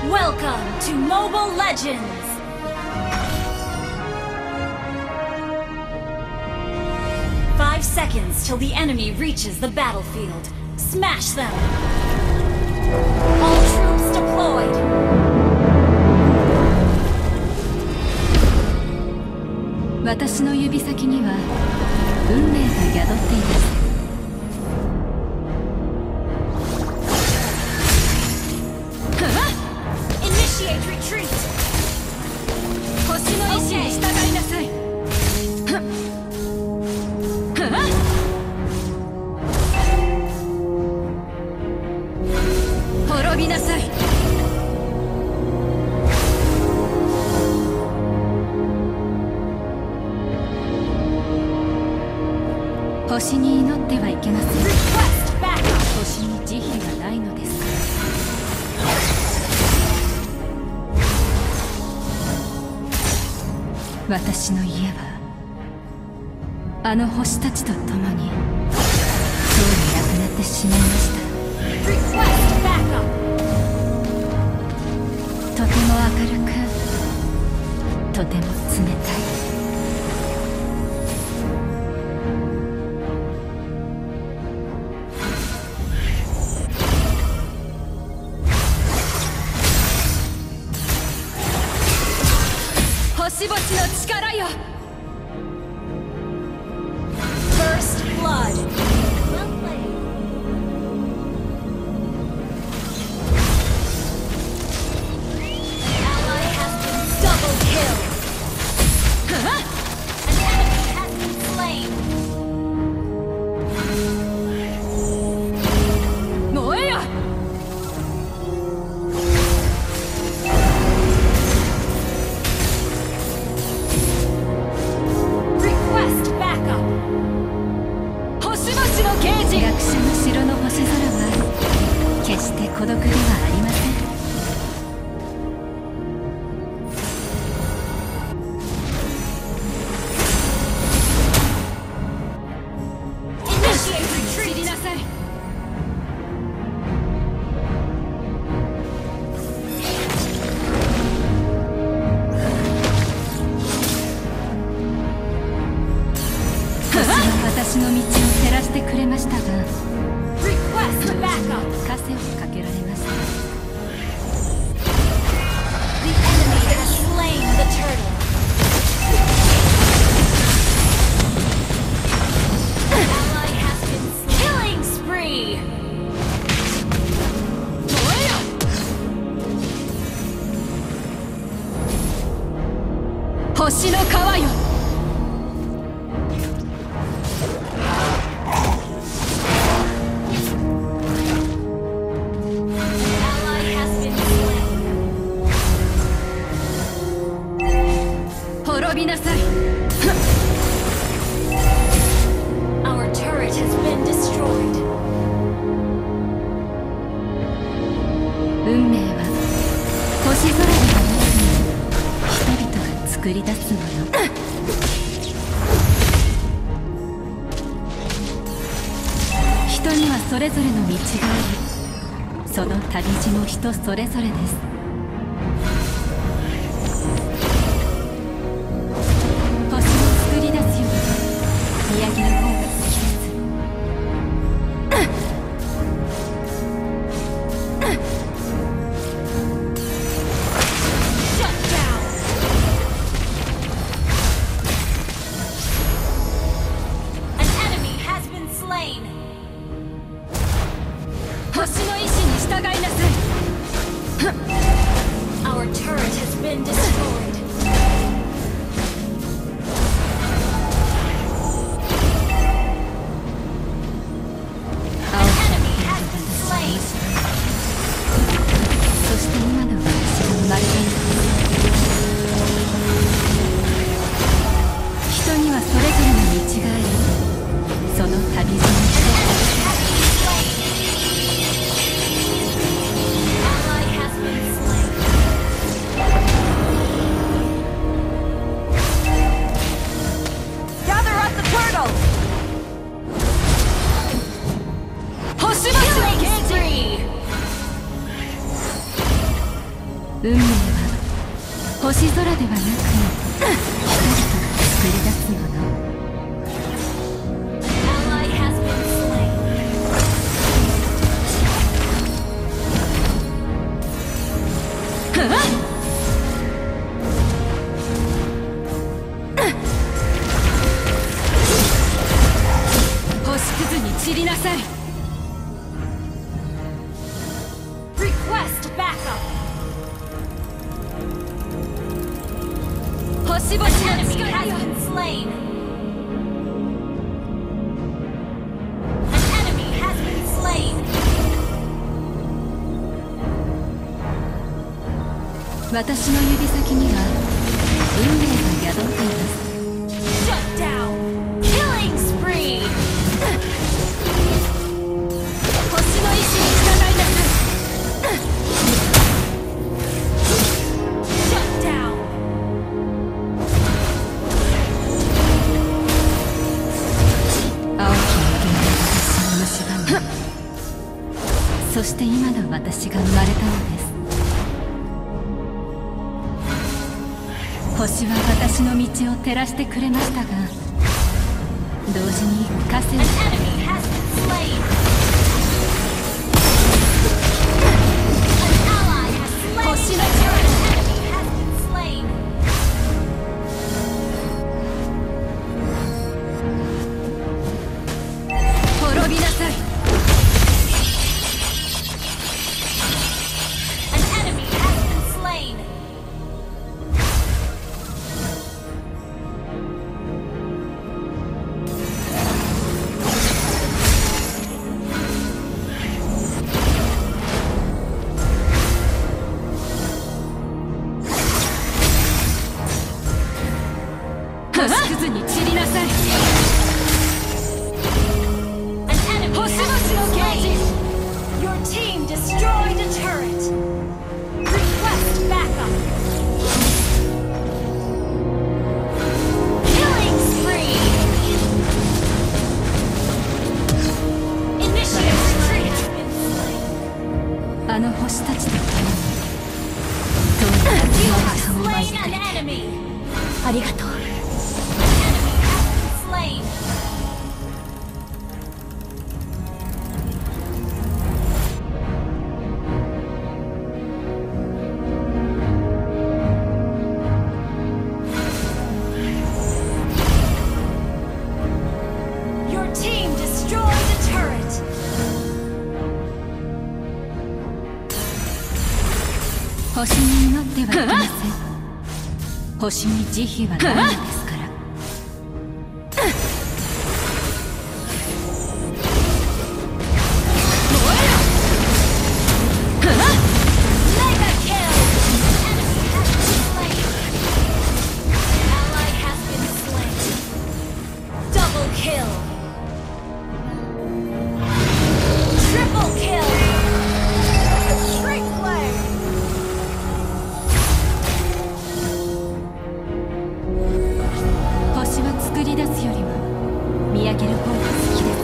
Welcome to Mobile Legends! Five seconds till the enemy reaches the battlefield. Smash them! All troops deployed! Watashi no yubisaki ni wa unmei ga yadotte imasu. Initiate retreat! Hoshi no ishi ni shitagai nasai! Horobi nasai! Hoshiに祈ってはいけません。星に慈悲はないのです。私の家はあの星たちと共に今日になくなってしまいました。とても明るく、とても冷たい。星々の力よ。 First blood. Well played. An ally has been double killed. An enemy has been slain. Novaria!学者の城の星空は決して孤独ではありません。知りなさい。星は私の道を照らしてくれましたが、枷をかけられました。 The enemy has slain the turtle. An ally has been killing spree. 星の川よ。 滅びなさい。 Our turret has been destroyed. 運命は星空ではなく人々が作り出すもの。人にはそれぞれの道があり、その旅路も人それぞれです。 宮城の方が好きです。星の意志に従いなさい。 Our turret has been destroyed. 運命は星空ではなく人々が作り出すもの。星屑に散りなさい。 Request backup. 星々 An の enemy 力 has よ。 been slain. An enemy has been slain. 私の指先には運命が宿っています。 Shut down. Killing spree. 星の意志に従いなさい。 Shut down. 青き雪が私を蝕み、そして今の私が生まれたのです。星は私の道を照らしてくれましたが、同時に枷を An enemy has been slain. An ally has slain. 星の An enemy has been slain. 滅びなさい。 An enemy has been slain. 星屑に散りなさい。 An enemy 星 has 々の been ゲージ。 slain. Your team destroyed a turret. Request backup. Killing spree. Initiate retreat. あの星たちと共に遠い夏 You の have 時間を分け slain て an enemy. ありがとう。 Slain. 星に祈ってはいけません。星に慈悲はないのですから。星は作り出すよりも見上げる方が好きです。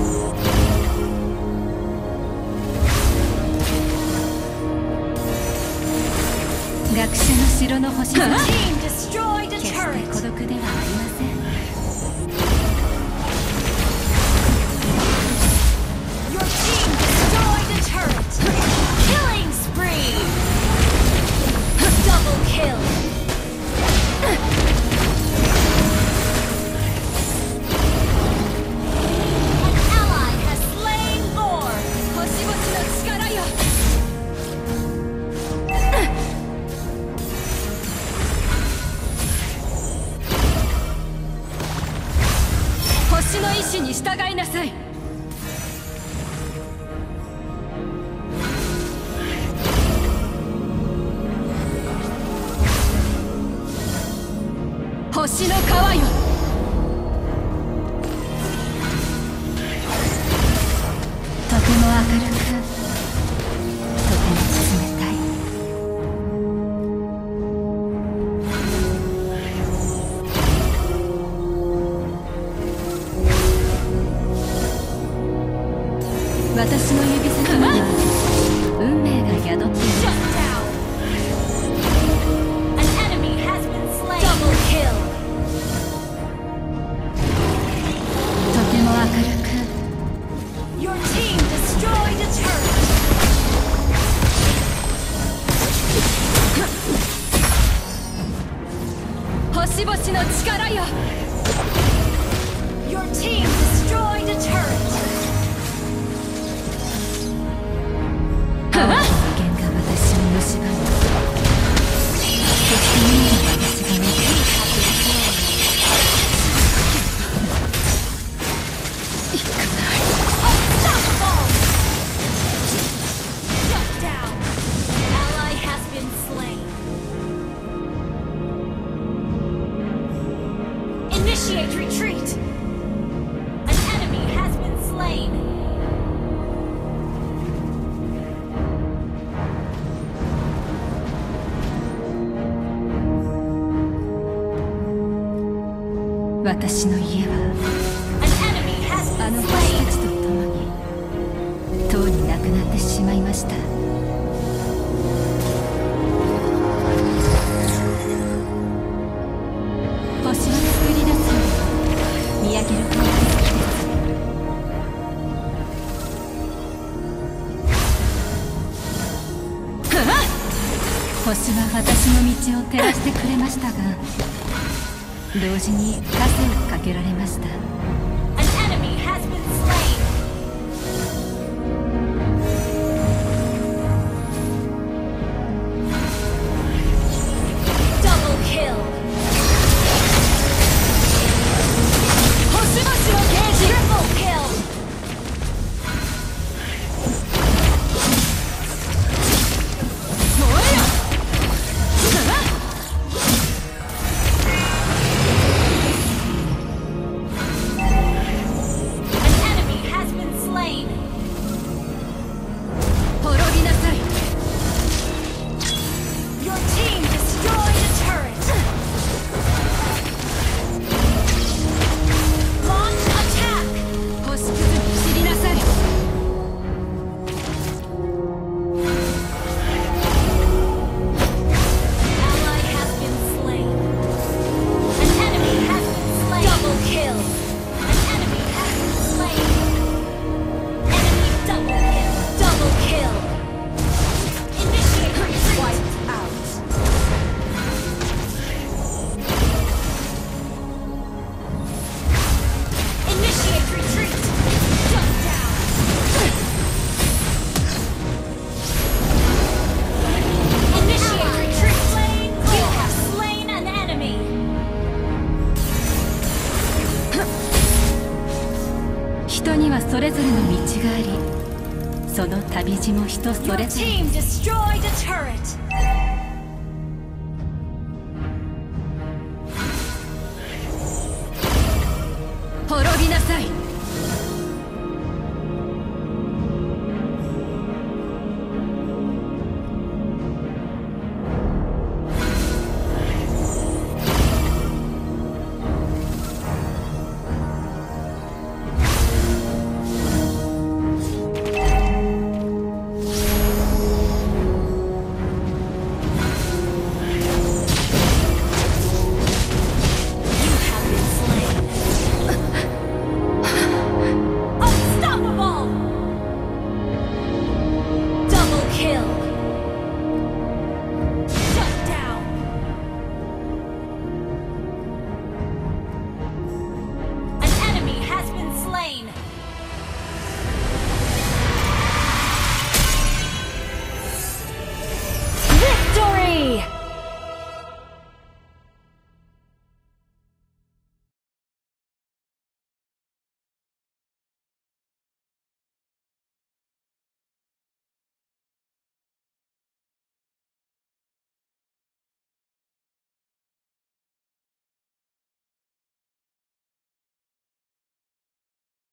学者の城の星空、決して孤独ではありません。星の意志に従いなさい。星の川よ、とても明るく、とても冷たい。私の指先には運命が宿っています。 とても明るく星々の力よ。青き人間が私を蝕む。そして今の私が行かない。 Initiate retreat! An enemy has been slain! 私の家は An enemy has あ been の星た slain! ちと共にとうになくなってしまいました。星は作り出すの見上げることが好きです。星は私の道を照らしてくれましたが、同時に枷をかけられました。 An enemy has been slain! Double kill! 星々のゲージ Triple kill! 燃えよ。 An enemy has been slain! 滅びなさい。 Your team destroyed a turret! Launch attack! 星屑に散りなさい。 Ally has been slain. An enemy has been slain. Double kill. An enemy has been slain. Enemy double kill. Double kill. Initiate retreat. Wiped out. Initiate retreat. Shut down. Initiate retreat. You have slain an enemy. 人にはそれぞれの道があり、その旅路も人そ Your れぞれ。 team destroyed a turret. 滅びなさい。